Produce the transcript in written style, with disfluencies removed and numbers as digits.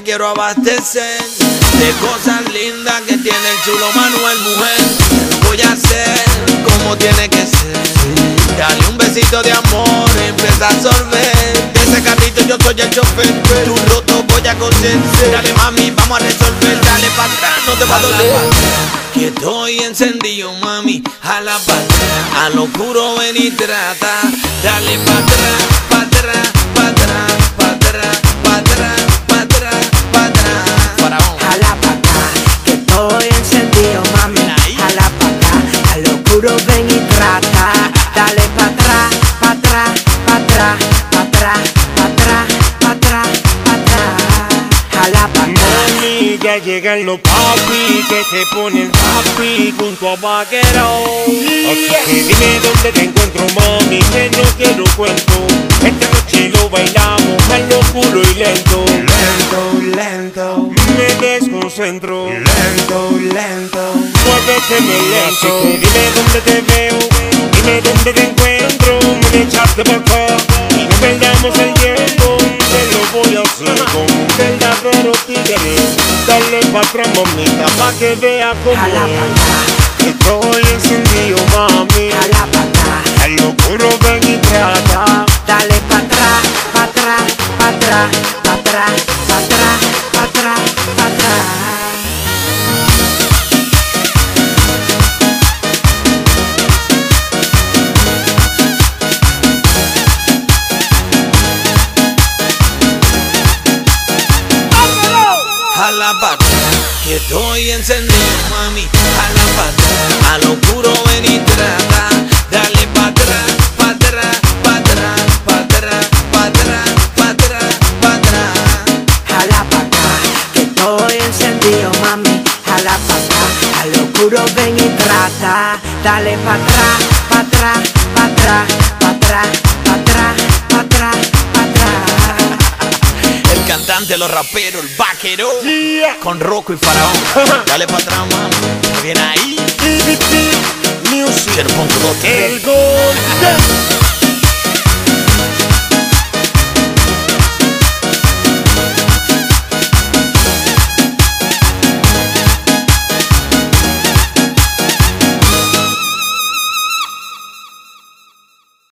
me quiero abastecer de cosas lindas que tiene el chulo Manuel, mujer. Voy a hacer como tiene que ser. Dale un besito de amor, empieza a sorber. De ese carrito yo soy el chofer, tu roto voy a coser. Dale mami, vamos a resolver. Dale para atrás, no te va a doler. Que estoy encendido, mami. A la patrón, a lo oscuro ven y trata. Dale para atrás, para atrás, para atrás, para atrás, para atrás, para atrás, para atrás. Faraón. Jala pa' acá, que estoy encendido, mami. Jala pa' acá, a lo oscuro ven y trata. Dale pa' atrás, pa' atrás, pa' atrás, pa' atrás, pa' atrás, pa' atrás, pa' atrás. Jala pa' acá. Mami, ya llegan los papi que te ponen papi junto a vaquero. Así que dime dónde te encuentro, mami, que no quiero cuento. Esta noche lo bailamos a lo oscuro y lento. Lento, lento, Me desconcentro. lento, lento. Muévete lento. Así que dime dónde te veo, dime dónde te encuentro. Me echaste por acá y no perdamos el tiempo. Te lo voy a hacer como un verdadero tigre. Dale pa' atrás, mamita, pa' que vea cómo Jala pa' acá, estoy encendido, mami. jala pa' acá. A lo oscuro ven y trata. Dale pa' atrás, pa' atrás, pa' atrás, pa' atrás, pa' atrás, pa' atrás, pa' atrás. Jala pa' atrás, que estoy encendido, mami. Jala pa' atrás, a lo oscuro ven y trata. Dale pa' atrás, pa' atrás, pa' atrás, pa' atrás, pa' atrás, pa' atrás, pa' atrás. Jala pa' acá, que estoy encendido, mami. Jala pa' acá, a lo oscuro ven y trata. Dale pa' atrás, pa' atrás, pa' atrás, pa' atrás, pa' atrás, pa' atrás, pa' atrás. El cantante, los raperos, el vaquero, con Rocco y Faraón. Dale pa' atrás, mami. Viene ahí. Music. 0.2. El gol.